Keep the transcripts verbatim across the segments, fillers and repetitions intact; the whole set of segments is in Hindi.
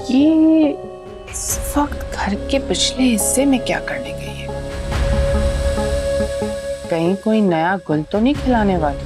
ये इस वक्त घर के पिछले हिस्से में क्या करने गई है? कहीं कोई नया गुल तो नहीं खिलाने वाली?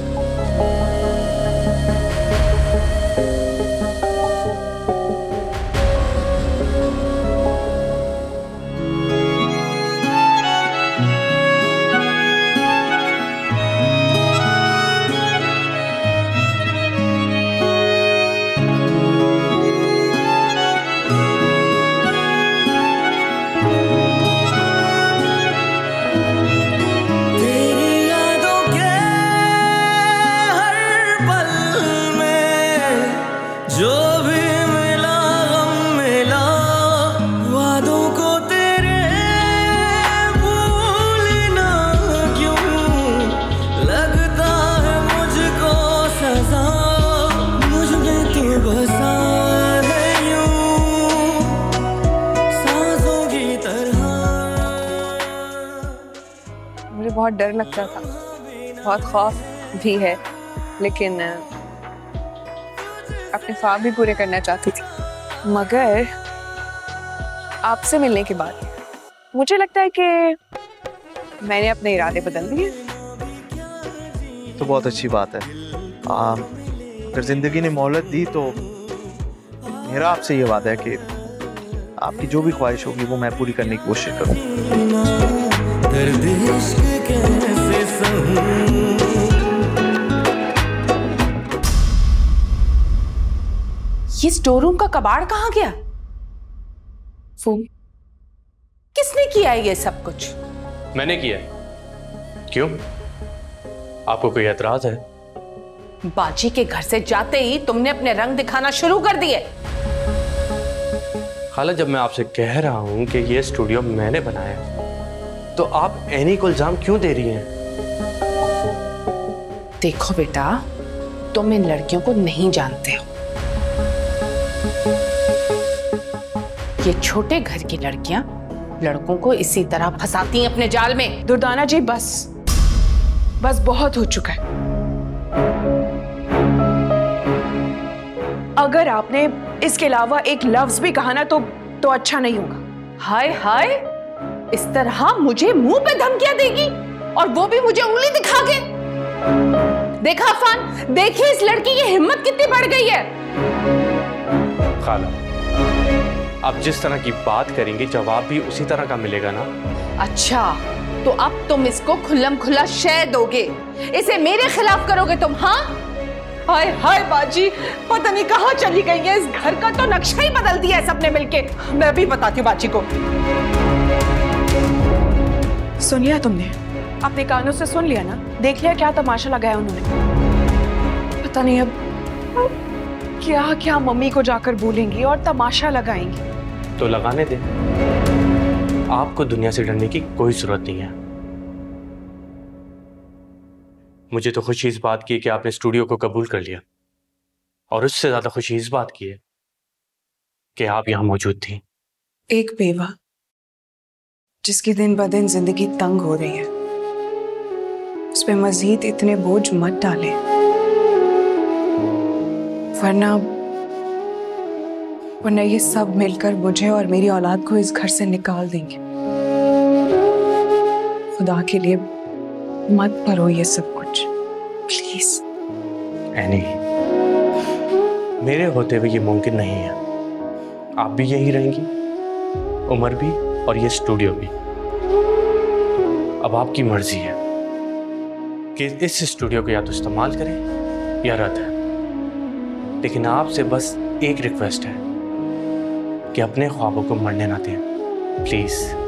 बहुत डर लगता था, बहुत खौफ भी है, लेकिन अपने ख्वाब भी पूरे करना चाहती थी। मगर आपसे मिलने के बाद मुझे लगता है कि मैंने अपने इरादे बदल दिए। तो बहुत अच्छी बात है। आ, अगर जिंदगी ने मोहलत दी तो मेरा आपसे ये वादा है कि आपकी जो भी ख्वाहिश होगी वो मैं पूरी करने की कोशिश करूँगा। ये स्टोर रूम का कबाड़ कहाँ गया? वो किसने किया है ये सब कुछ? मैंने किया है। क्यों? आपको कोई एतराज है? बाजी के घर से जाते ही तुमने अपने रंग दिखाना शुरू कर दिए। खाला, जब मैं आपसे कह रहा हूं कि ये स्टूडियो मैंने बनाया है, तो आप एनी को इल्जाम क्यों दे रही हैं? देखो बेटा, तुम इन लड़कियों को नहीं जानते हो। ये छोटे घर की लड़कियां लड़कों को इसी तरह फंसाती हैं अपने जाल में। दुर्दाना जी, बस बस बहुत हो चुका है। अगर आपने इसके अलावा एक लफ्ज भी कहा ना तो तो अच्छा नहीं होगा। हाय हाय, इस तरह मुझे मुंह पे धमकियां देगी, और वो भी मुझे उंगली दिखा के। देखा अफान, देखिए इस लड़की की हिम्मत कितनी बढ़ गई है। खाला, आप जिस तरह की बात करेंगे जवाब भी उसी तरह का मिलेगा ना। अच्छा, तो अब तुम इसको खुल्लम खुल्ला शय दोगे, इसे मेरे खिलाफ करोगे तुम? हाँ, हाय हाय बाजी, पता नहीं कहाँ चली गई है। इस घर का तो नक्शा ही बदल दिया है सबने मिलके। मैं भी बताती हूँ बाजी को। सुन लिया तुमने? अपने कानों से सुन लिया ना? देख लिया क्या तमाशा लगाया उन्होंने? पता नहीं अब क्या क्या मम्मी को जाकर बोलेंगी और तमाशा लगाएंगी। तो लगाने दे, आपको दुनिया से डरने की कोई जरूरत नहीं है। मुझे तो खुशी इस बात की कि आपने स्टूडियो को कबूल कर लिया, और उससे ज्यादा खुशी इस बात की है कि आप यहां मौजूद थी। एक बेवा जिसकी दिन ब दिन जिंदगी तंग हो रही है, उस पे मजीद इतने बोझ मत डाले, वरना वरना ये सब मिलकर मुझे और मेरी औलाद को इस घर से निकाल देंगे। खुदा के लिए मत करो ये सब कुछ, प्लीज। एनी, मेरे होते हुए ये मुमकिन नहीं है। आप भी यही रहेंगी, उमर भी, और ये स्टूडियो भी। अब आपकी मर्जी है कि इस स्टूडियो को या तो इस्तेमाल करें या रद्द है। लेकिन आपसे बस एक रिक्वेस्ट है कि अपने ख्वाबों को मरने ना दें, प्लीज।